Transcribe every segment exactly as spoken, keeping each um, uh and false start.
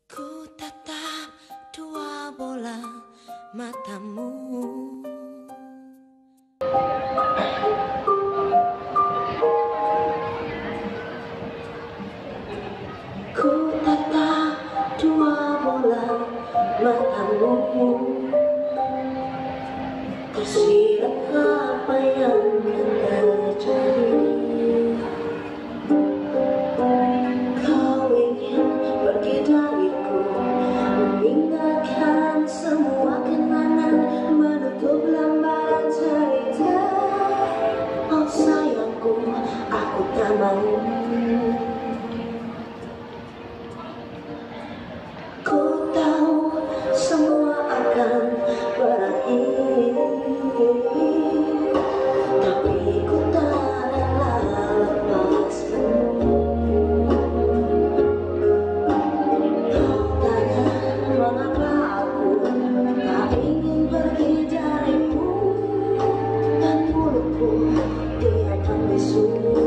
Ku tatap dua bola matamu. Ku tatap dua bola matamu. Tersirat apa yang akan terjadi. Kau ingin pergi dariku, meninggalkan semua kenangan, menutup lembaran cerita. Oh sayangku, aku tak mau. Ku tahu semua akan berakhir, tapi ku tak rela lepasmu. Kau tanya mengapa aku tak ingin pergi darimu, dan mulutku tiada bisu.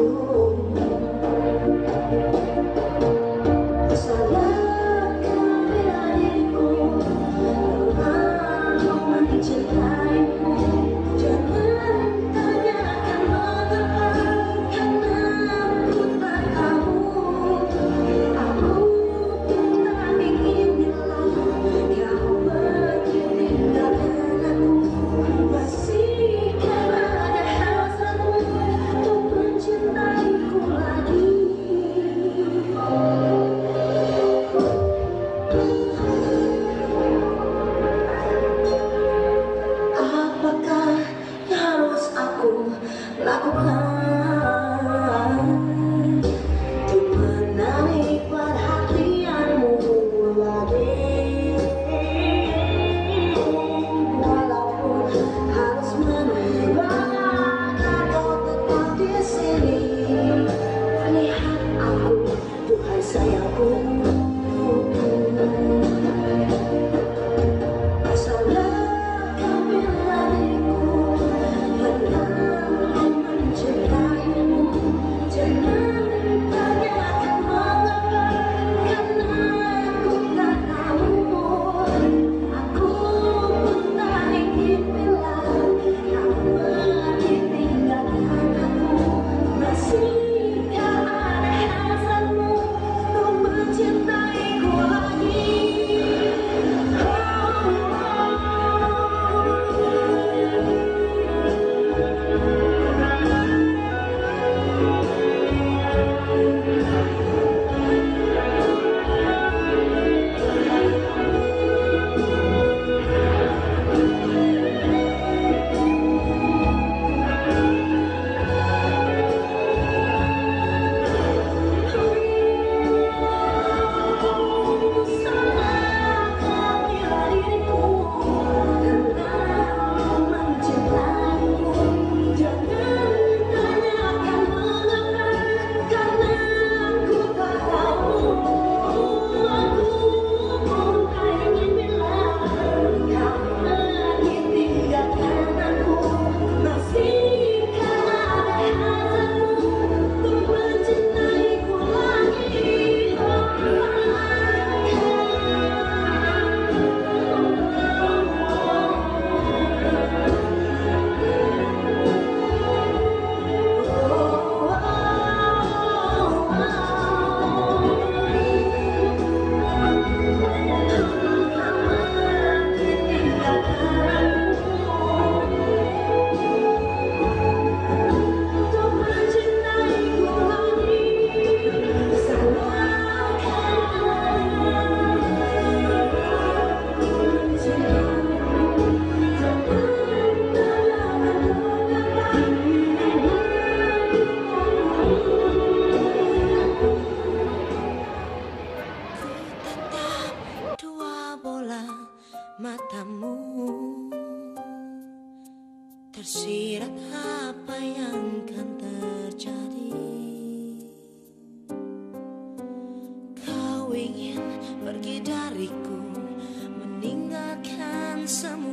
Lakukan untuk menarik perhatianmu lagi, walaupun harus menebak kau tetap di sini. Lihat aku, Tuhan sayangku. Matamu tersirat apa yang akan terjadi. Kau ingin pergi dariku, meninggalkan semua